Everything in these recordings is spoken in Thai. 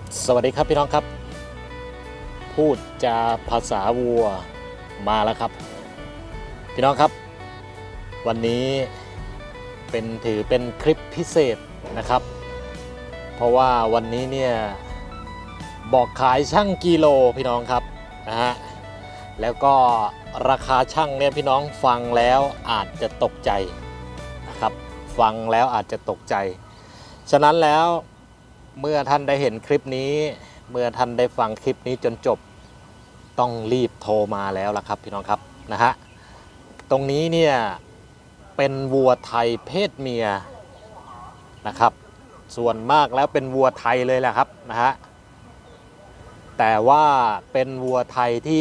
สวัสดีครับพี่น้องครับพูดจาภาษาวัวมาแล้วครับพี่น้องครับวันนี้ถือเป็นคลิปพิเศษนะครับเพราะว่าวันนี้เนี่ยบอกขายช่างกิโลพี่น้องครับนะฮะแล้วก็ราคาช่างเนี่ยพี่น้องฟังแล้วอาจจะตกใจนะครับฟังแล้วอาจจะตกใจฉะนั้นแล้วเมื่อท่านได้เห็นคลิปนี้เมื่อท่านได้ฟังคลิปนี้จนจบต้องรีบโทรมาแล้วล่ะครับพี่น้องครับนะฮะตรงนี้เนี่ยเป็นวัวไทยเพศเมียนะครับส่วนมากแล้วเป็นวัวไทยเลยแหละครับนะฮะแต่ว่าเป็นวัวไทยที่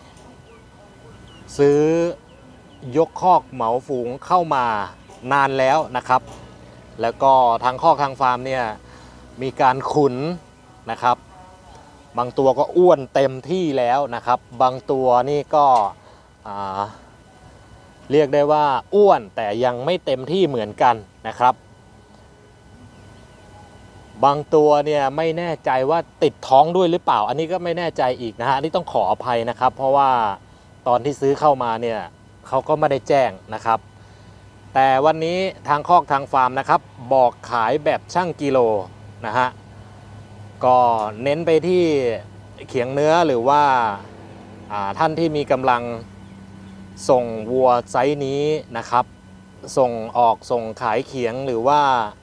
ซื้อยกคอกเหมาฝูงเข้ามานานแล้วนะครับแล้วก็ทางคอกทางฟาร์มเนี่ยมีการขุนนะครับบางตัวก็อ้วนเต็มที่แล้วนะครับบางตัวนี่ก็เรียกได้ว่าอ้วนแต่ยังไม่เต็มที่เหมือนกันนะครับบางตัวเนี่ยไม่แน่ใจว่าติดท้องด้วยหรือเปล่าอันนี้ก็ไม่แน่ใจอีกนะฮะอันนี้ต้องขออภัยนะครับเพราะว่าตอนที่ซื้อเข้ามาเนี่ยเขาก็ไม่ได้แจ้งนะครับแต่วันนี้ทางคอกทางฟาร์มนะครับบอกขายแบบช่างกิโลนะฮะก็เน้นไปที่เขียงเนื้อหรือว่าท่านที่มีกำลังส่งวัวไซส์นี้นะครับส่งขายเขียงหรือว่า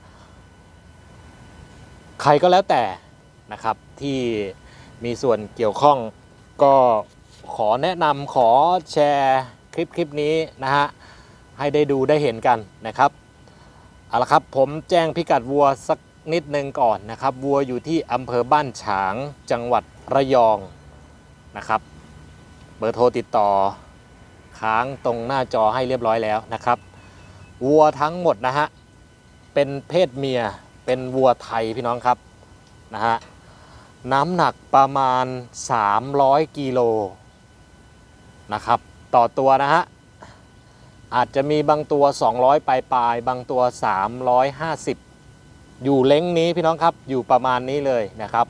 ใครก็แล้วแต่นะครับที่มีส่วนเกี่ยวข้องก็ขอแนะนำขอแชร์คลิปนี้นะฮะให้ได้ดูได้เห็นกันนะครับเอาละครับผมแจ้งพิกัดวัวสักนิดนึงก่อนนะครับวัวอยู่ที่อำเภอบ้านฉางจังหวัดระยองนะครับเบอร์โทรติดต่อค้างตรงหน้าจอให้เรียบร้อยแล้วนะครับวัวทั้งหมดนะฮะเป็นเพศเมียเป็นวัวไทยพี่น้องครับนะฮะน้ำหนักประมาณ300กิโลนะครับต่อตัวนะฮะอาจจะมีบางตัว200ปลายบางตัว350อยู่เล้งนี้พี่น้องครับอยู่ประมาณนี้เลยนะครับ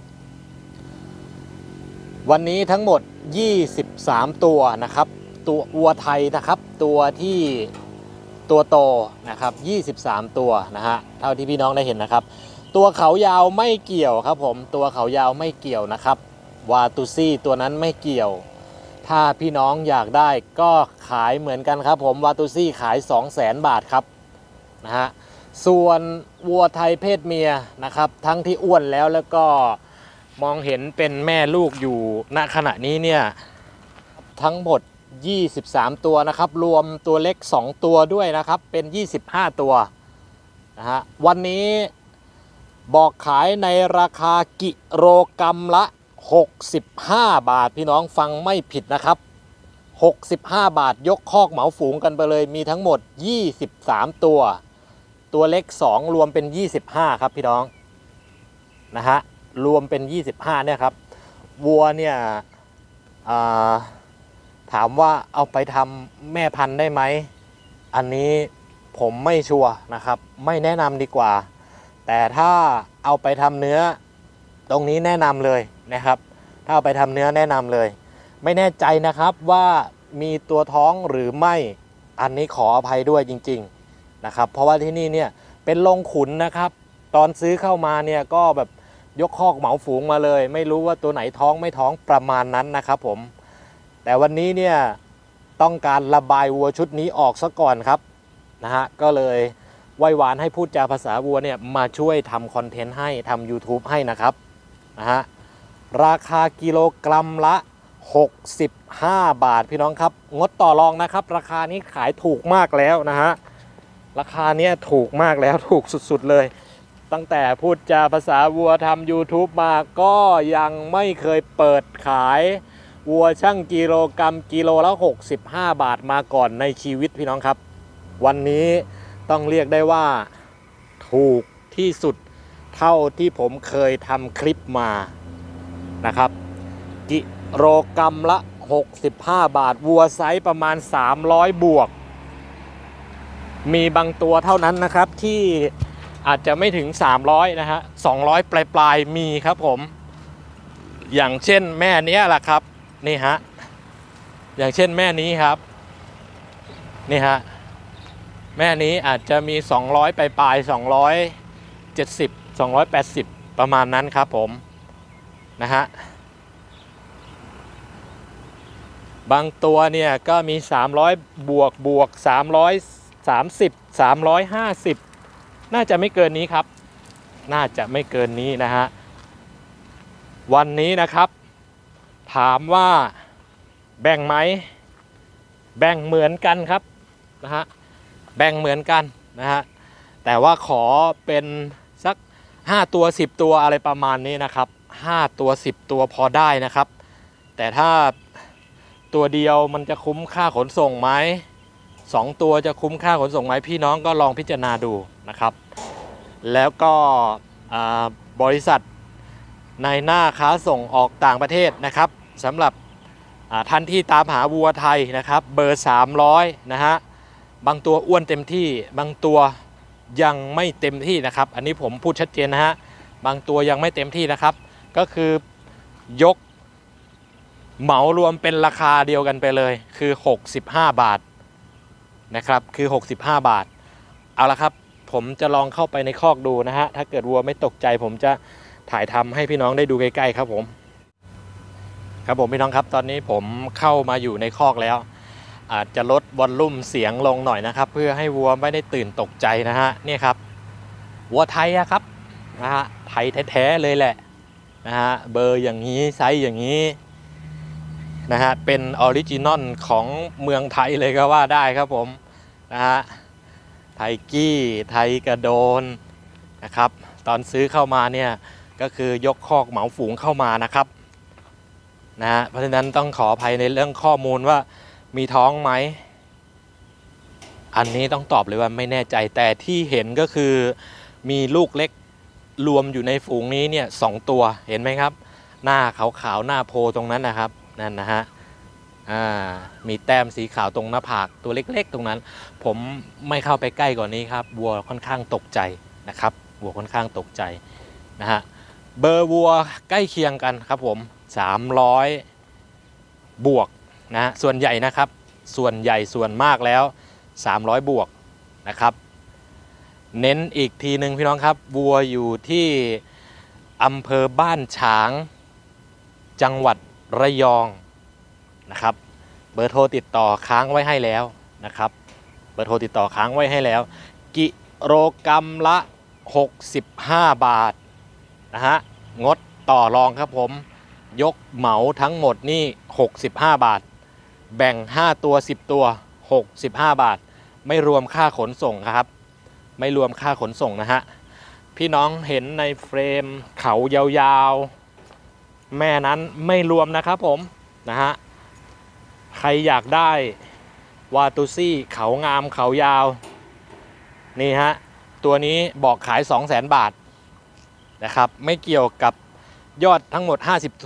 วันนี้ทั้งหมด23ตัวนะครับตัววัวไทยนะครับตัวที่ตัวโตนะครับ23ตัวนะฮะเท่าที่พี่น้องได้เห็นนะครับตัวเขายาวไม่เกี่ยวครับผมตัวเขายาวไม่เกี่ยวนะครับวาตูซี่ตัวนั้นไม่เกี่ยวถ้าพี่น้องอยากได้ก็ขายเหมือนกันครับผมวาตูซี่ขาย 200,000 บาทครับนะฮะส่วนวัวไทยเพศเมียนะครับทั้งที่อ้วนแล้วก็มองเห็นเป็นแม่ลูกอยู่ณขณะนี้เนี่ยทั้งหมด23ตัวนะครับรวมตัวเล็ก2ตัวด้วยนะครับเป็น25ตัวนะฮะวันนี้บอกขายในราคากิโลกรัมละ65 บาทพี่น้องฟังไม่ผิดนะครับ65 บาทยกคอกเหมาฝูงกันไปเลยมีทั้งหมด23ตัวตัวเล็ก2รวมเป็น25ครับพี่น้องนะฮะรวมเป็น25เนี่ยครับวัวเนี่ยถามว่าเอาไปทำแม่พันธุ์ได้ไหมอันนี้ผมไม่ชัวร์นะครับไม่แนะนำดีกว่าแต่ถ้าเอาไปทำเนื้อตรงนี้แนะนำเลยนะครับถ้าเอาไปทำเนื้อแนะนำเลยไม่แน่ใจนะครับว่ามีตัวท้องหรือไม่อันนี้ขออภัยด้วยจริงๆนะครับเพราะว่าที่นี่เนี่ยเป็นโรงขุนนะครับตอนซื้อเข้ามาเนี่ยก็แบบยกคอกเหมาฝูงมาเลยไม่รู้ว่าตัวไหนท้องไม่ท้องประมาณนั้นนะครับผมแต่วันนี้เนี่ยต้องการระบายวัวชุดนี้ออกซะก่อนครับนะฮะก็เลยไหว้วานให้พูดจาภาษาวัวเนี่ยมาช่วยทำคอนเทนต์ให้ทำ YouTube ให้นะครับนะฮะราคากิโลกรัมละ65 บาทพี่น้องครับงดต่อรองนะครับราคานี้ขายถูกมากแล้วนะฮะราคาเนี้ยถูกมากแล้วถูกสุดๆเลยตั้งแต่พูดจาภาษาวัวทำ YouTube มาก็ยังไม่เคยเปิดขายวัวช่างกิโลกรัมกิโลละ65 บาทมาก่อนในชีวิตพี่น้องครับวันนี้ต้องเรียกได้ว่าถูกที่สุดเท่าที่ผมเคยทำคลิปมานะครับกิโลกรัมละ65 บาทวัวไซส์ประมาณ300บวกมีบางตัวเท่านั้นนะครับที่อาจจะไม่ถึง300นะฮะ200ปลายมีครับผมอย่างเช่นแม่นี้แหละครับนี่ฮะอย่างเช่นแม่นี้ครับนี่ฮะแม่นี้อาจจะมี200ปลาย270 280ประมาณนั้นครับผมนะฮะบางตัวเนี่ยก็มี300บวก330 350น่าจะไม่เกินนี้ครับน่าจะไม่เกินนี้นะฮะวันนี้นะครับถามว่าแบ่งไหมแบ่งเหมือนกันครับนะฮะแบ่งเหมือนกันนะฮะแต่ว่าขอเป็นสัก5ตัว10ตัวอะไรประมาณนี้นะครับ5ตัว10ตัวพอได้นะครับแต่ถ้าตัวเดียวมันจะคุ้มค่าขนส่งไหม2ตัวจะคุ้มค่าขนส่งไหมพี่น้องก็ลองพิจารณาดูนะครับแล้วก็บริษัทในหน้าค้าส่งออกต่างประเทศนะครับสำหรับท่านที่ตามหาวัวไทยนะครับเบอร์300นะฮะบางตัวอ้วนเต็มที่บางตัวยังไม่เต็มที่นะครับอันนี้ผมพูดชัดเจนนะฮะบางตัวยังไม่เต็มที่นะครับก็คือยกเหมารวมเป็นราคาเดียวกันไปเลยคือ65 บาทนะครับคือ65 บาทเอาละครับผมจะลองเข้าไปในคอกดูนะฮะถ้าเกิดวัวไม่ตกใจผมจะถ่ายทำให้พี่น้องได้ดูใกล้ๆครับผมครับผมพี่น้องครับตอนนี้ผมเข้ามาอยู่ในคอกแล้วอาจจะลดวอลลุ่มเสียงลงหน่อยนะครับเพื่อให้วัวไม่ได้ตื่นตกใจนะฮะนี่ครับวัวไทยอะครับนะฮะไทยแท้ๆเลยแหละนะฮะเบอร์อย่างนี้ไซส์อย่างนี้นะฮะเป็นออริจินอลของเมืองไทยเลยก็ว่าได้ครับผมนะฮะไทยกี้ไทยกระโดนนะครับตอนซื้อเข้ามาเนี่ยก็คือยกคอกเหมาฝูงเข้ามานะครับนะฮะเพราะฉะนั้นต้องขออภัยในเรื่องข้อมูลว่ามีท้องไหมอันนี้ต้องตอบเลยว่าไม่แน่ใจแต่ที่เห็นก็คือมีลูกเล็กรวมอยู่ในฝูงนี้เนี่ย2ตัวเห็นไหมครับหน้าขาวๆหน้าโพตรงนั้นนะครับนั่นนะฮะมีแต้มสีขาวตรงหน้าผากตัวเล็กๆตรงนั้นผมไม่เข้าไปใกล้กว่านี้ครับวัวค่อนข้างตกใจนะครับวัวค่อนข้างตกใจนะฮะเบอร์วัวใกล้เคียงกันครับผม300บวกนะส่วนใหญ่นะครับส่วนใหญ่ส่วนมากแล้ว300บวกนะครับเน้นอีกทีหนึ่งพี่น้องครับวัวอยู่ที่อำเภอบ้านฉางจังหวัดระยองนะครับเบอร์โทรติดต่อค้างไว้ให้แล้วนะครับเบอร์โทรติดต่อค้างไว้ให้แล้วกิโลกรัมละ65 บาทนะฮะงดต่อรองครับผมยกเหมาทั้งหมดนี่65 บาทแบ่ง5ตัว10ตัว65 บาทไม่รวมค่าขนส่งครับไม่รวมค่าขนส่งนะฮะพี่น้องเห็นในเฟรมเขายาวๆแม่นั้นไม่รวมนะครับผมนะฮะใครอยากได้วาตูซี่เขางามเขายาวนี่ฮะตัวนี้บอกขาย200,000 บาทนะครับไม่เกี่ยวกับยอดทั้งหมด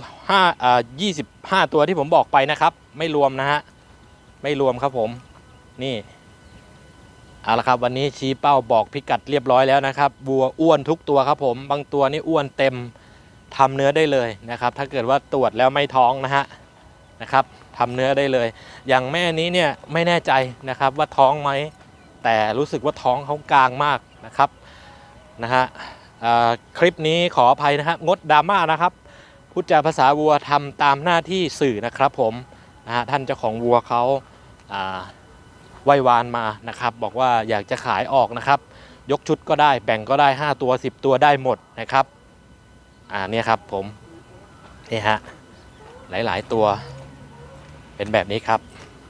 25ตัวที่ผมบอกไปนะครับไม่รวมนะฮะไม่รวมครับผมนี่เอาละครับวันนี้ชี้เป้าบอกพิกัดเรียบร้อยแล้วนะครับวัวอ้วนทุกตัวครับผมบางตัวนี่อ้วนเต็มทำเนื้อได้เลยนะครับถ้าเกิดว่าตรวจแล้วไม่ท้องนะครับทำเนื้อได้เลยอย่างแม่นี้เนี่ยไม่แน่ใจนะครับว่าท้องไหมแต่รู้สึกว่าท้องเขากลางมากนะครับนะฮะคลิปนี้ขออภัยนะครับงดดราม่านะครับพูดจาภาษาวัวทำตามหน้าที่สื่อนะครับผมนะฮะท่านเจ้าของวัวเขาไหว้วานมานะครับบอกว่าอยากจะขายออกนะครับยกชุดก็ได้แบ่งก็ได้5ตัว10ตัวได้หมดนะครับเนี่ยครับผมนี่ฮะหลายๆตัวเป็นแบบนี้ครับ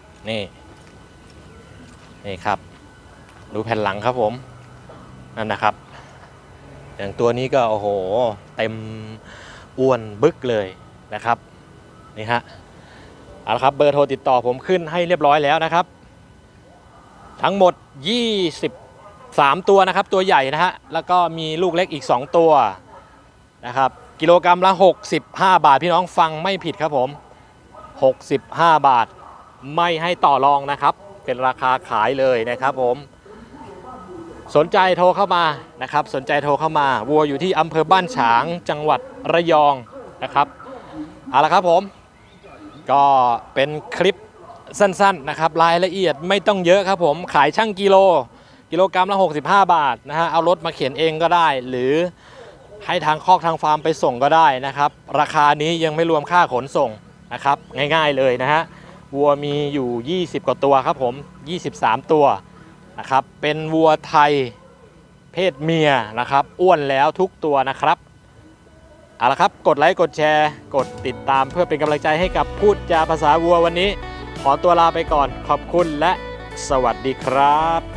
นี่ครับดูแผ่นหลังครับผมนั่นนะครับอย่างตัวนี้ก็โอ้โหเต็มอ้วนบึกเลยนะครับนี่ฮะเอาละครับเบอร์โทรติดต่อผมขึ้นให้เรียบร้อยแล้วนะครับทั้งหมด23ตัวนะครับตัวใหญ่นะฮะแล้วก็มีลูกเล็กอีก2ตัวนะครับกิโลกรัมละ65 บาทพี่น้องฟังไม่ผิดครับผม65 บาทไม่ให้ต่อรองนะครับเป็นราคาขายเลยนะครับผมสนใจโทรเข้ามานะครับสนใจโทรเข้ามาวัวอยู่ที่อำเภอบ้านฉางจังหวัดระยองนะครับเอาละครับผมก็เป็นคลิปสั้นๆนะครับรายละเอียดไม่ต้องเยอะครับผมขายช่างกิโลกรัมละ65 บาทนะฮะเอารถมาเข็นเองก็ได้หรือให้ทางคอกทางฟาร์มไปส่งก็ได้นะครับราคานี้ยังไม่รวมค่าขนส่งนะครับง่ายๆเลยนะฮะวัวมีอยู่20กว่าตัวครับผม23ตัวนะครับเป็นวัวไทยเพศเมียนะครับอ้วนแล้วทุกตัวนะครับเอาละครับกดไลค์กดแชร์กดติดตามเพื่อเป็นกำลังใจให้กับพูดจาภาษาวัววันนี้ขอตัวลาไปก่อนขอบคุณและสวัสดีครับ